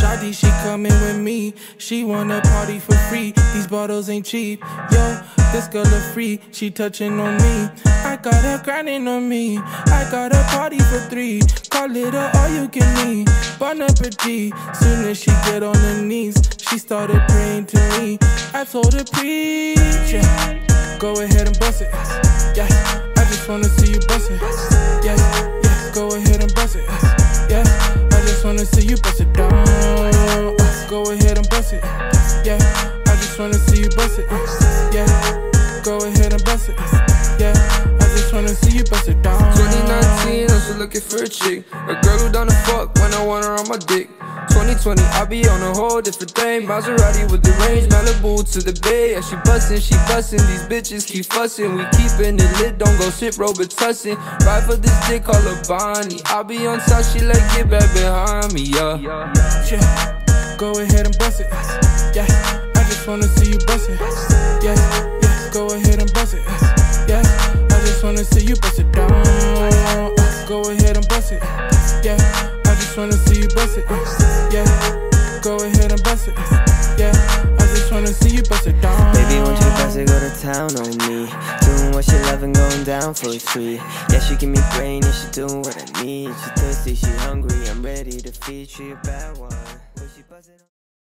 Shawty, she coming with me. She wanna party for free. These bottles ain't cheap. Yo, this girl a free. She touching on me. I got her grinding on me. I got a party for 3. Call it all you can eat. Bon appetit. Soon as she get on her knees, she started praying to me. I told her, preach, yeah. Go ahead and bust it, yeah. I just wanna see you bust it, yeah, yeah. Go ahead and bust it, yeah. I just wanna see you bust it down. Go ahead and bust it, yeah. I just wanna see you bust it, yeah. Go ahead and bust it, yeah. I just wanna see you bust it down. 2019, I'm still looking for a chick, a girl who down to fuck when I want her on my dick. 2020, I be on a whole different thing. Maserati with the range, Malibu to the bay. Yeah, she bustin', these bitches keep fussin'. We keepin' it lit, don't go sit Robitussin'. Ride for this dick, call her Bonnie. I be on top, she like, get back behind me, yeah. Yeah, go ahead and bust it, yeah. I just wanna see you bust it, yeah, yeah. Go ahead and bust it, yeah. I just wanna see you bust it down. Go ahead and bust it, yeah. I just wanna see you bust it, yeah. Go ahead and bust it, yeah. I just wanna see you bust it down. Baby, won't you bust it, go to town on me. Doing what she loving, going down for a treat. Yeah, she give me brain and she doing what I need. She thirsty, she hungry, I'm ready to feed. She a bad one.